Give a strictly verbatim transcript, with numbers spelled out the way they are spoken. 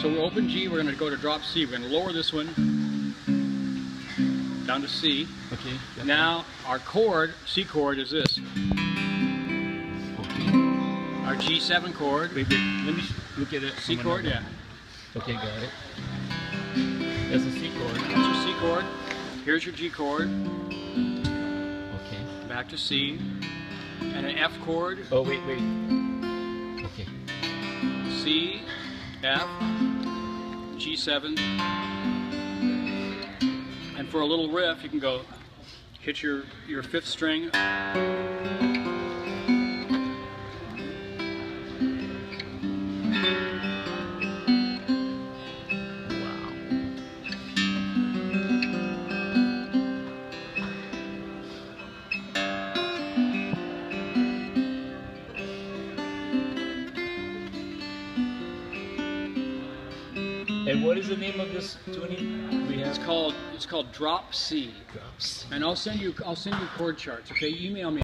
So we'll open G, we're going to go to drop C. We're going to lower this one down to C. Okay. Now our chord, C chord, is this. Okay. Our G seven chord. Wait, wait. Let me look at it. C chord, yeah. Okay, got it. That's a C chord. That's your C chord. Here's your G chord. Okay. Back to C. And an F chord. Oh, wait, wait. Okay. C, F, G seven. And for a little riff, you can go hit your, your fifth string. And what is the name of this tuning we have? It's called it's called Drop C. Drops. And I'll send you I'll send you chord charts. Okay, email me.